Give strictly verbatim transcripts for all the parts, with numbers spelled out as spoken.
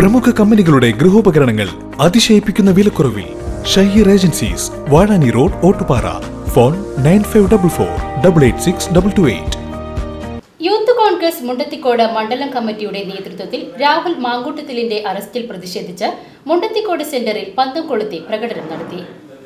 പ്രമുഖ കമ്പനികളുടെ ഗൃഹോപകരണങ്ങൾ അതിശയിപ്പിക്കുന്ന വിലക്കുറവിൽ. Shaheer agencies, Vazhani road, Ottupara. Phone nine five double four double eight six double two eight. Youth Congress Mundathikode മണ്ഡലം കമ്മിറ്റിയുടെ നേതൃത്വത്തിൽ രാഹുൽ മാങ്കൂട്ടത്തിലിന്റെ അറസ്റ്റിൽ പ്രതിഷേധിച്ച് മുണ്ടത്തിക്കോട് സെന്ററിൽ പന്തം കൊളുത്തി പ്രകടനം നടത്തി.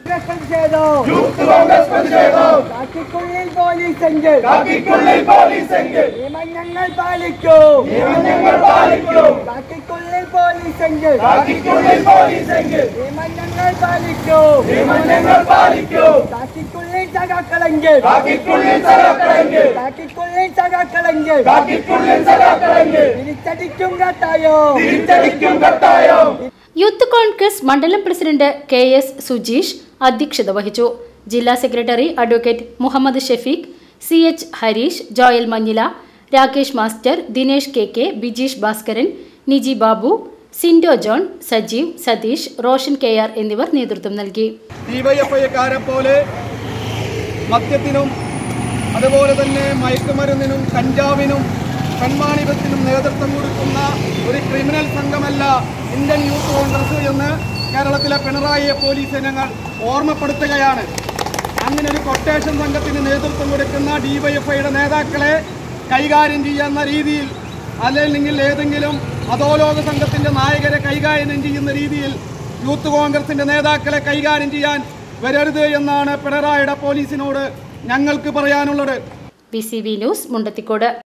യൂത്ത് കോൺഗ്രസ് മണ്ഡലം പ്രസിഡന്റ് കെ എസ് സുജീഷ് അധ്യക്ഷത വഹിച്ചു. ജില്ലാ secretary advocate Muhammad Shefeeq, C H Harish, Joel Manjila, Rakesh master, Dinesh K K, Bijeesh Bhaskaran, Niji Babu, Sindo John, Sajeev, Satheesh, Roshan K R എന്നിവർ നേതൃത്വം നൽകി. ഡിവൈഎഫ്ഐക്കാരെ പോലെ മദ്യത്തിനും അതുപോലെ തന്നെ മയക്കുമരുന്നിനും കഞ്ചാവിനും പെൺവാണിഭത്തിനും നേതൃത്വം കൊടുക്കുന്ന ഒരു ക്രിമിനൽ സംഘമല്ല ഇന്ത്യൻ യൂത്ത് കോൺഗ്രസ് എന്ന് കേരളത്തിലെ പിണറായി പോലീസിനെ ഞങ്ങൾ ഓർമ്മപ്പെടുത്തുകയാണ്. അങ്ങനെ ഒരു കൊട്ടേഷൻ സംഘത്തിന് നേതൃത്വം കൊടുക്കുന്ന ഡിവൈഎഫ്ഐയുടെ നേതാക്കളെ കൈകാര്യം ചെയ്യുന്ന രീതിയിൽ, അല്ലെങ്കിൽ ഏതെങ്കിലും അധോലോക സംഘത്തിന്റെ നായകരെ കൈകാര്യം ചെയ്യുന്ന രീതിയിൽ യൂത്ത് കോൺഗ്രസിന്റെ നേതാക്കളെ കൈകാര്യം ചെയ്യാൻ വരരുത് എന്നാണ് പിണറായിയുടെ പോലീസിനോട് ഞങ്ങൾക്ക് പറയാനുള്ളത്. B C B news, Mundathikode.